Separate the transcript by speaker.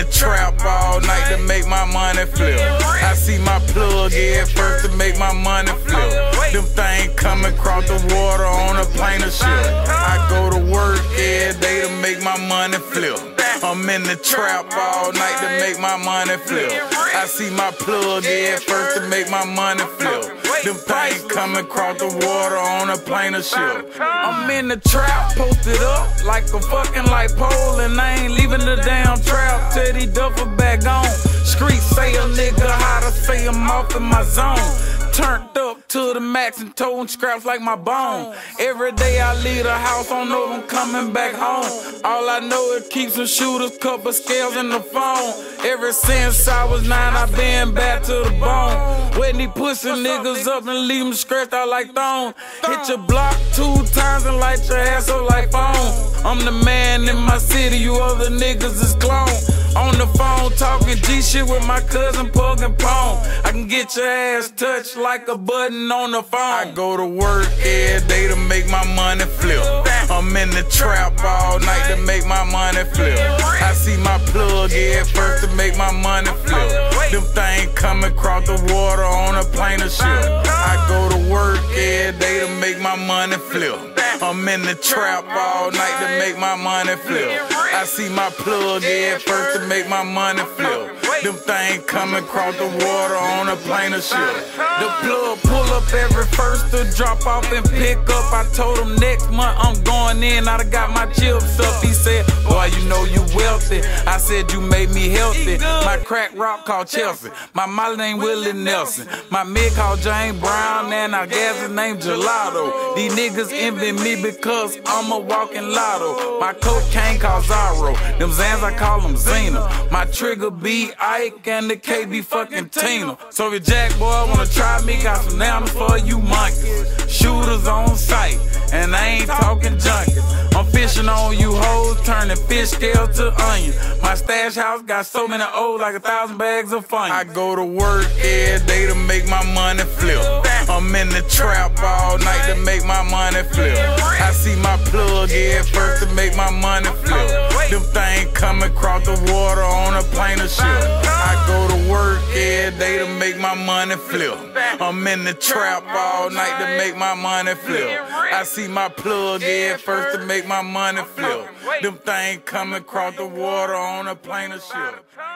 Speaker 1: the trap all night to make my money flip. I see my plug in first to make my money flip. Them things coming across the water on a plane of ship. I go to work every day to make my money flip. I'm in the trap all night to make my money flip. I see my plug in first to make my money flip. Them things coming across the water on a plane of ship. I'm in the trap, posted up like a fucking light pole, and I ain't leaving the damn trap till these duffel bag on. Streets say a nigga how to say I'm off in my zone. Turned up to the max and towing scraps like my bone. Every day I leave the house, don't know if I'm coming back home. All I know is keep some shooters, couple scales in the phone. Ever since I was 9, I been back to the bone. Wetting these pussy niggas up and leave them scratched out like thorn. Hit your block 2 times and light your ass up like phone. I'm the man in my city, you other niggas is clone. On the phone talking G shit with my cousin Pug and Pong. I can get your ass touched like a button on the phone. I go to work every day to make my money flip. I'm in the trap all night to make my money flip. I see my plug in first to make my money flip. Them things coming across the water on a plane of ship. I go to work every day to make my money flip. I'm in the trap all night to make my money flip. I see my plug in first to make my money flip. Them things coming across the water on a plane of ship. The plug pull up every first to drop off and pick up. I told him next month I'm going in, I done got my chips up. He said, boy, you know you wealthy. I said, you made me healthy. My crack rock called Chelsea. My molly named Willie Nelson. My mid called James Brown, and our gas is named Gelato. These niggas envy me because I'm a walking lotto. My cocaine called Zorro. Them Zans I call them Zena. My trigger be Ike and the K be fucking Tina. So if Jack boy wanna try me, got some names for you monkeys. Shooters on sight, and I ain't talking junkies. I'm fishing on you hoes, turning fish scale to onion. My stash house got so many O's, like 1,000 bags of fun. I go to work every day to make my money flip. I'm in the trap all night to make my money flip. I see my plug in first to make my money flip. Them things coming across the water on a plane of ship. I go to work every day to make my money flip. I'm in the trap all night to make my money flip. I see my plug in first to make my money flip. Them things coming across the water on a plane of ship.